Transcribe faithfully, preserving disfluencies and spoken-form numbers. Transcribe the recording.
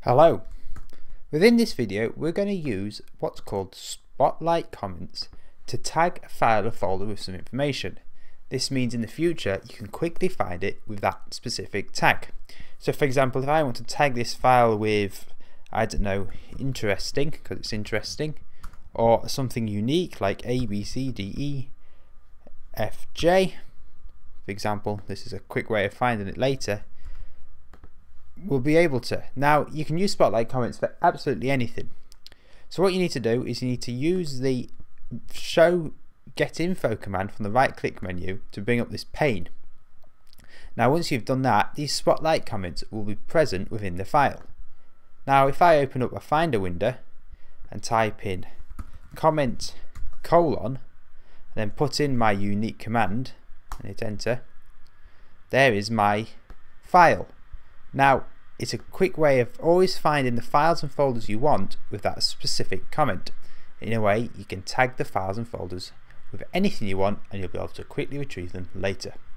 Hello. Within this video we're going to use what's called Spotlight comments to tag a file or folder with some information. This means in the future you can quickly find it with that specific tag. So for example, if I want to tag this file with, I don't know, interesting, because it's interesting, or something unique like A B C D E F J, for example, this is a quick way of finding it later, we'll be able to. Now you can use Spotlight comments for absolutely anything. So what you need to do is you need to use the show get info command from the right click menu to bring up this pane. Now once you've done that, these Spotlight comments will be present within the file. Now if I open up a Finder window and type in comment colon and then put in my unique command and hit enter, there is my file. Now it's a quick way of always finding the files and folders you want with that specific comment. In a way you can tag the files and folders with anything you want and you'll be able to quickly retrieve them later.